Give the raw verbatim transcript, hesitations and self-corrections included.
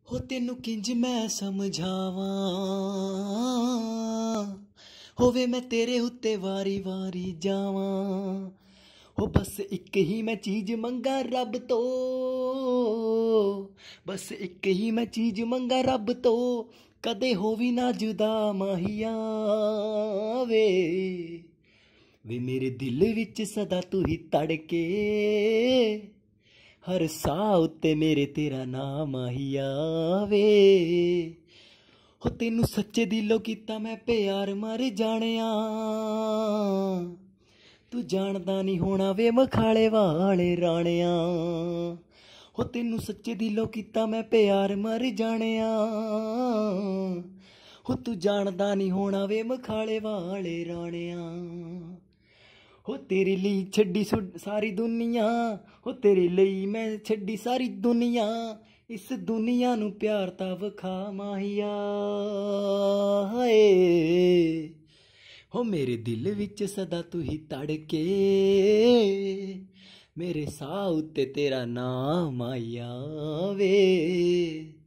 हो तेनू किंज मैं समझावां, होवे मैं तेरे उत्ते वारी वारी जावां। हो बस एक ही मैं चीज मंगा रब तो, बस एक ही मैं चीज मंगा रब तो, कदे होवी ना जुदा माहिया वे। वे मेरे दिल विच सदा तू ही तड़के, हर साह उत्ते मेरे तेरा नाम आहिया वे। हो तेनू सच्चे दिलों कीता मैं प्यार मर जानिया, तू जानदा नहीं होना वे मखाले वाले राणिया। हो तेनू सच्चे दिलों कीता मैं प्यार मर जानिया, हो तू जानदा नहीं होना वे मखाले वाले राणिया। हो तेरे लिए छड्डी सारी दुनिया, हो तेरे लिए मैं छड्डी सारी दुनिया, इस दुनिया नू प्यार ता वखा माहिया हाय। हो मेरे दिल विच सदा तू ही तड़के, मेरे साह उत्ते तेरा नाम आया वे।